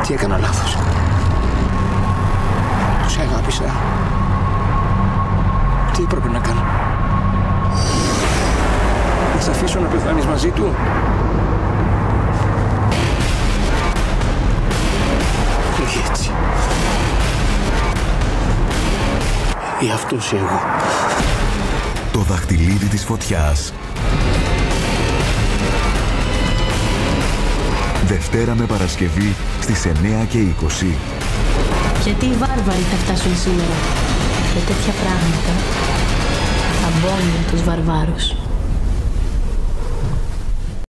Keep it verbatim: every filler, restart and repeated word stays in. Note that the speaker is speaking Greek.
Τι έκανα λάθος? Τους αγάπησα. Τι έπρεπε να κάνω? Να σ' αφήσω να πεθάνεις μαζί του? Όχι έτσι. Ή αυτός ή εγώ. Το δαχτυλίδι της φωτιάς. Δευτέρα με Παρασκευή στις εννιά και είκοσι. Γιατί οι βάρβαροι θα φτάσουν σήμερα? Με τέτοια πράγματα θα μπώνουν τους βαρβάρους.